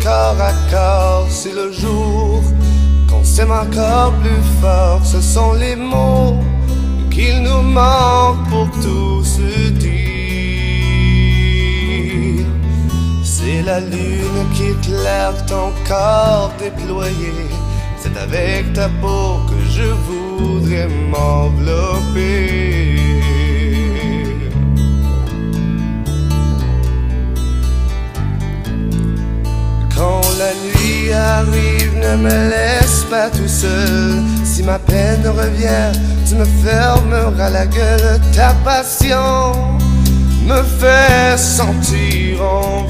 corps à corps, c'est le jour qu'on s'aime encore plus fort. Ce sont les mots qu'il nous manque pour tout se dire. C'est la lune qui éclaire ton corps déployé. C'est avec ta peau que je voudrais m'envelopper. Quand la nuit arrive, ne me laisse pas tout seul. Si ma peine revient, tu me fermeras la gueule. Ta passion me fait sentir en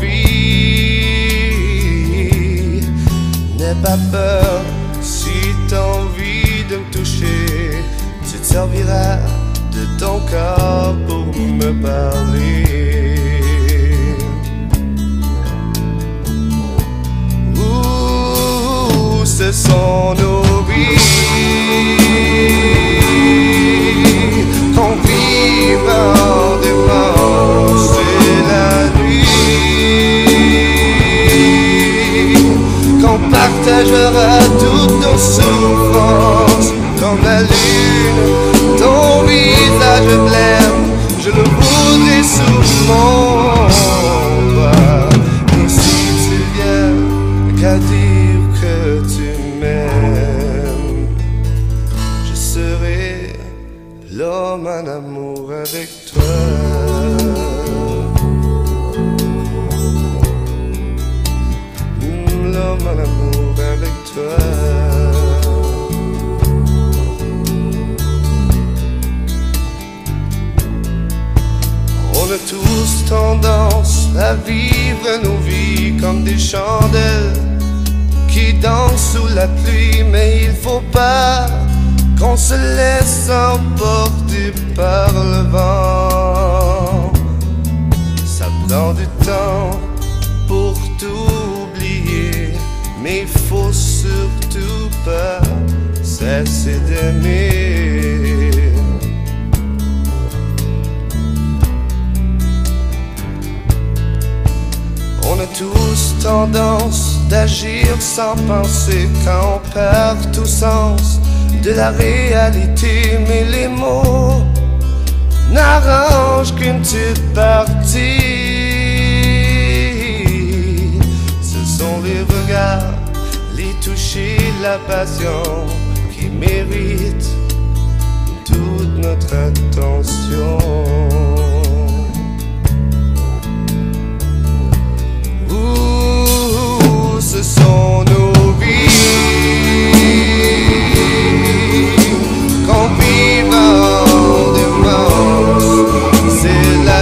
vie. N'aie pas peur, si t'as envie de me toucher, tu te serviras de ton corps pour me parler. Ce sont nos vies qu'on vivra en défense. C'est la nuit qu'on partagera toutes nos souffrances. Comme la lune, ton visage blême, je le voudrais sous mon doigt. Et si tu viens, qu'à dire que tu m'aimes, je serai l'homme en amour avec toi. L'homme en amour avec toi. On a tous tendance à vivre nos vies comme des chandelles qui dansent sous la pluie, mais il faut pas qu'on se laisse emporter par le vent. Ça prend du temps pour tout oublier, mais il faut surtout pas cesser d'aimer. On a tous tendance d'agir sans penser quand on perd tout sens de la réalité, mais les mots n'arrangent qu'une petite partie. Ce sont les regards, les touchés, la passion qui méritent toute notre attention. Ce sont nos vies qu'on vivra en démence. C'est la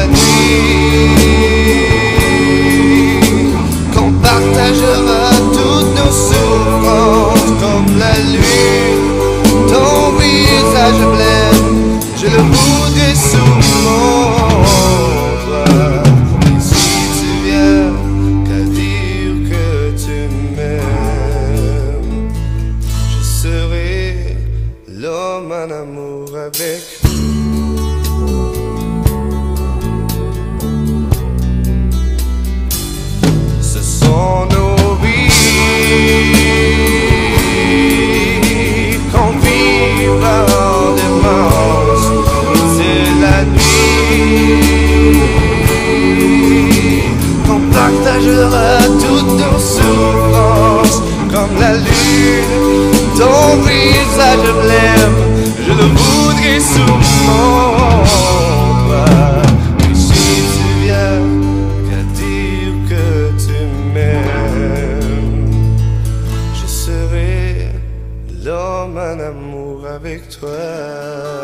nuit qu'on partagera toutes nos souffrances. Comme la lune, ton visage blême, je le voudrais sous mon doigt. Et si tu viens, qu'à dire que tu m'aimes, je serai l'homme en amour avec ce sont nos vies qu'on vivra en démence. C'est la nuit qu'on partagera toutes nos souffrances. Comme la lune, ton visage blême, je le voudrais sous mon doigt. Et si tu viens, qu'à dire que tu m'aimes, je serai l'homme en amour avec toi.